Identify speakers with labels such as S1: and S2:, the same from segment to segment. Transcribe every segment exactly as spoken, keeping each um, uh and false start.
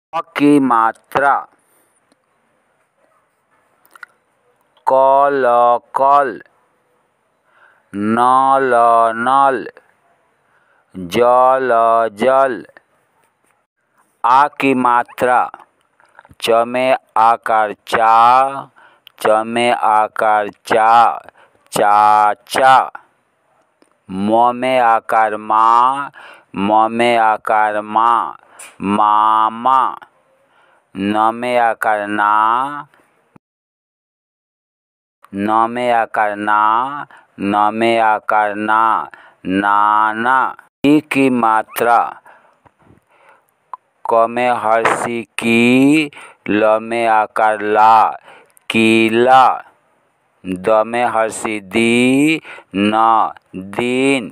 S1: क की मात्रा क ल कल, न ल नल, ज ल जल। आ की मात्रा च में आकार चा, च में आकार चा, चाचा। म में आकार मा, म में आकार मा, मामा। न में आकार ना, न में आकार ना, न में आकार ना, नाना। ई की मात्रा क में हर्षी की, ल में आकार ला, कीला। द में हर्षी दी, न दीन।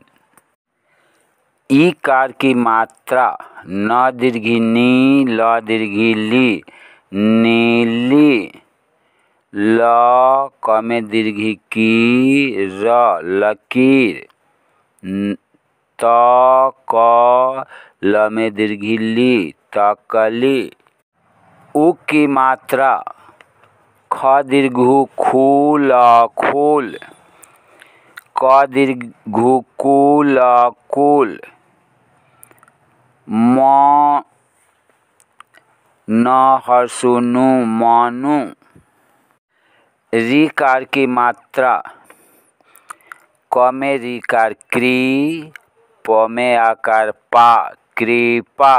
S1: ई कार की मात्रा न दीर्घी नी, ल दीर्घी ली, नीली। ल क में दीर्घी की, र लकीर। त क ल में दीर्घी ली, तकली। उ की मात्रा ख दीर्घु खू, ल खूल, क दीर्घु कू, ल कुल। म न हर्षु नु, मनु। री कार की मात्रा क में रीकार क्री, प में आकार पा, कृपा।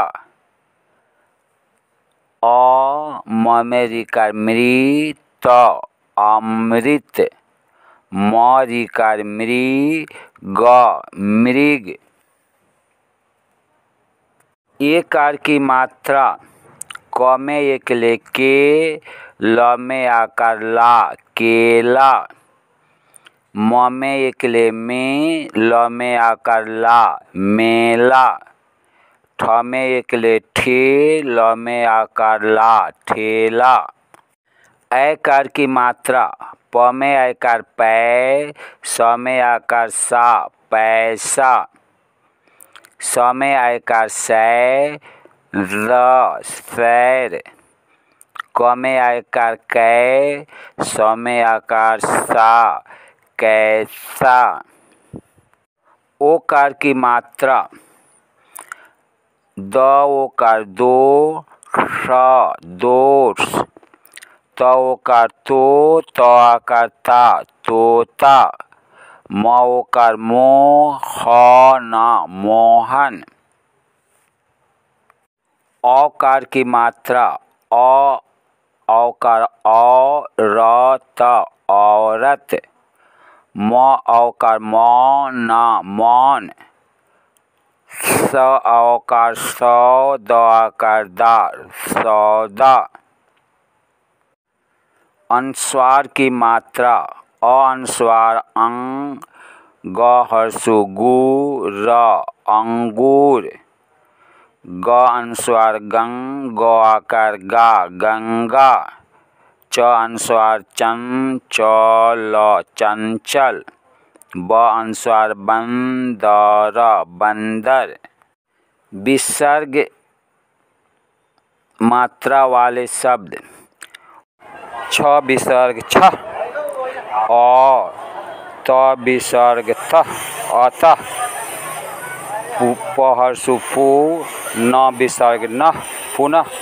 S1: अ म में रीकार मृ, त अमृत। म रीकार मृ, ग मृग। ए कार की मात्रा क में एकले के, ल में आकार ला, केला। म में एकले में, ल में आकार ला, मेला। ठ में एकले ठे, ल में आकार ला, ठेला। ऐ कार की मात्रा प में आकार पै, स में आकार सा, पैसा। स में आकार सै, र सैर। क में आकार कै, स में आकार सा, कैसा। ओ कार की मात्रा द ओकार दो, स दोष। त ओकार तो, त आकार ता, तोता। म ओकार मो, ह न मोहन। औ कार की मात्रा अ औकार औ, र त औरत। म औकार म, न मौन। स औकार सौ, द आकार दा, सौदा। अनुस्वार की मात्रा अ अनुस्वार अं, ग हर्षु गु, र अंगूर। ग अनुस्वार गं, ग आकार गा, गंगा। च अनुस्वार चं, च ल चंचल। ब अनुस्वार बं, द र बंदर। विसर्ग मात्रा वाले शब्द छ विसर्ग छ, अ, त विसर्ग त, अतः। प हर्षु पु, न विसर्ग न, पुनः।